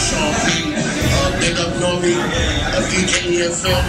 Sean P. Big up N.O.R.E. DJ FM,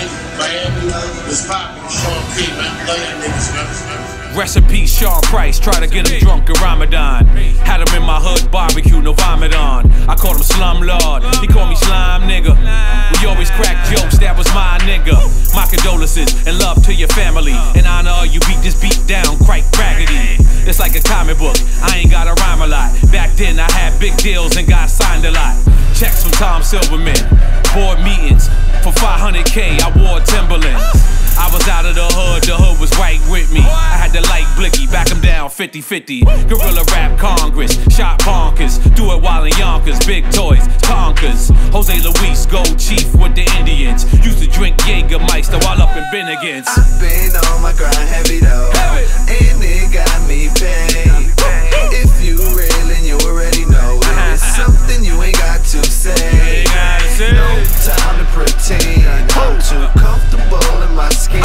Miami was popping. Sean P, man. Love y'all niggas, man. Rest in peace, Sean Price. Try to get him drunk in Ramadan. Had him in my hood barbecue, no vomit on. I called him Slum Lord. He called me Slime Nigga. We always crack jokes, that was my nigga. My condolences and love to your family. In honor of you beat this beat down, quite raggedy. It's like a comic book, I ain't gotta rhyme a lot. Back then I had big deals and got signed a lot. Checks from Tom Silverman, board meetings. For 500K, I wore Timberlands. I was out of the hood was right with me. I had the light blicky, back him down 50-50. Gorilla rap Congress, shot bonkers. Do it while in Yonkers, big toys, Tonkers. Jose Luis, gold chief with the Indians. Used to drink Jägermeister while up in Bennigan's. I've been on my grind heavy though, and it got me paid. If you real and you already know it, it's something you ain't got to say. No time to pretend. I'm too comfortable in my skin.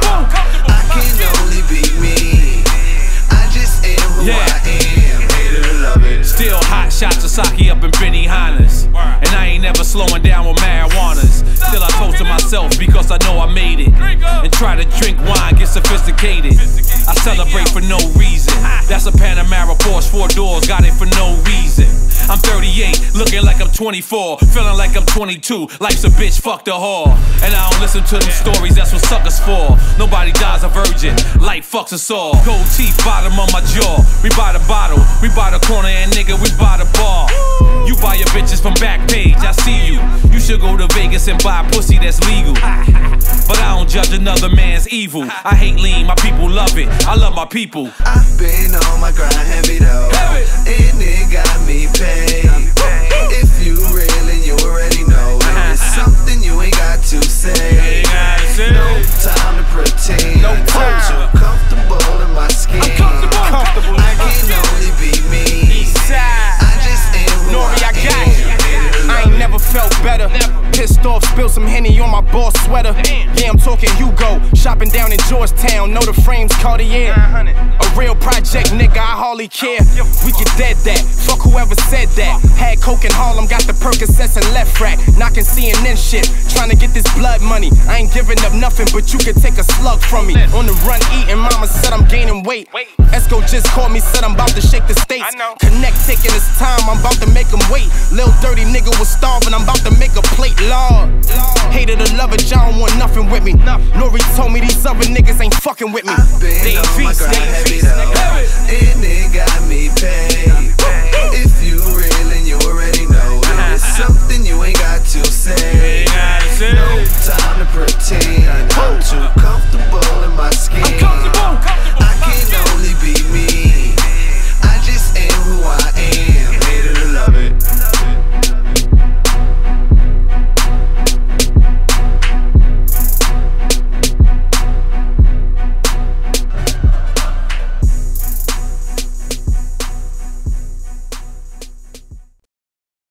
I can only be me. I just am who I am. Hated to love it. Still hot shots of sake up in Benihana's. And I ain't never slowing down with marijuanas. Still I toast to myself because I know I made it. And try to drink wine, get sophisticated. I celebrate for no reason. That's a Panamera Porsche, 4 doors, got it for no reason. I'm 38, looking like I'm 24, feeling like I'm 22. Life's a bitch, fuck the whore. And I don't listen to them stories, that's what suckers for. Nobody dies a virgin, life fucks us all. Gold teeth, bottom of my jaw. We buy the bottle, we buy the corner, and nigga, we buy the bar. You buy your bitches from Backpage, I see you. You should go to Vegas and buy pussy that's legal. But I don't judge another man's evil. I hate lean, my people love it. I love my people. I've been on my grind heavy though, and it got me paid. If you real and you already know it, it's something you ain't got to say. No time to pretend. I'm too comfortable in my skin. I can only be me. I just am who N.O.R.E, I I got you. I ain't never felt better. Pissed off, spilled some Henny on my boss sweater. Yeah, I'm talking Hugo. Shopping down in Georgetown, know the frames Cartier. A real project nigga, I hardly care. We get dead that, fuck whoever said that. Had coke in Harlem, got the Percocets and left rack. Knocking CNN shit, trying to get this blood money. I ain't giving up nothing, but you can take a slug from me. On the run eating, mama said I'm gaining weight. Esco just called me, said I'm about to shake the states. Connect taking his time, I'm about to make him wait. Lil dirty nigga was starving, I'm about to make a plate. Lord, hated to love it, y'all don't want nothing with me. N.O.R.E told me these other niggas ain't fucking with me. I've been on my grind heavy though, and it got me paid.